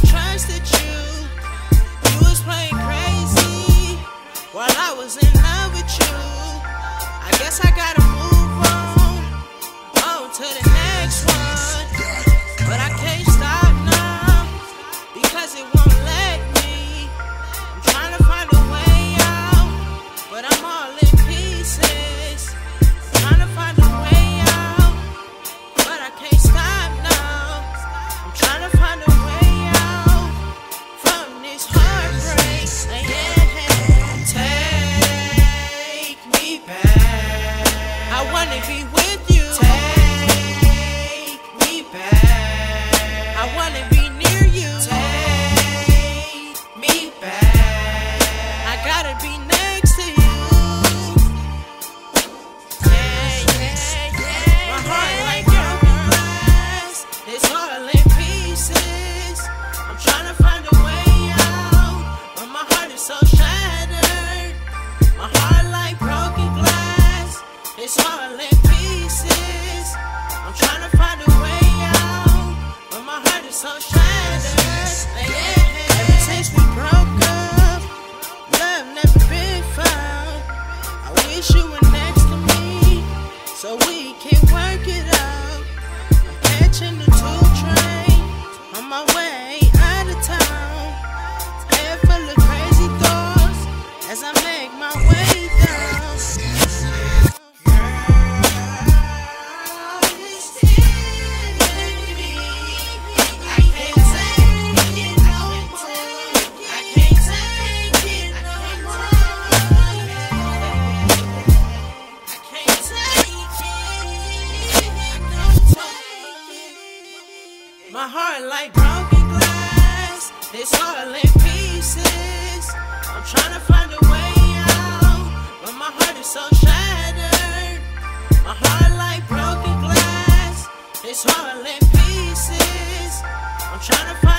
trusted you. You was playing crazy while I was in love with you. I guess I gotta move on to the next one. But I can't stop now because it won't let me. I'm trying to find a way out, but I'm all in pieces. I'm trying to find a way out, but I can't stop now. I'm trying to find a way out from this heartbreak. Take me back. I wanna be with you. Take me back. I wanna be near you. Take me back. I gotta be next to you. My heart like broken glass, it's all in pieces. I'm trying to find a way out, but my heart is so shattered. My heart like broken glass, it's all in pieces. I'm trying to find a way out, but my heart is so shattered. Ever since we broke up, love never been found. I wish you were next to me, so we can work it out. I'm catching the 2 train on my way out of town. Head full of crazy thoughts as I make my way down. Girl, it's killing me. I can't take it no more. I can't take it no more. I can't take it no more. My heart like broken glass, it's all in pieces. I'm trying to find a way out, but my heart is so shattered. My heart like broken glass, it's all in pieces. I'm trying to find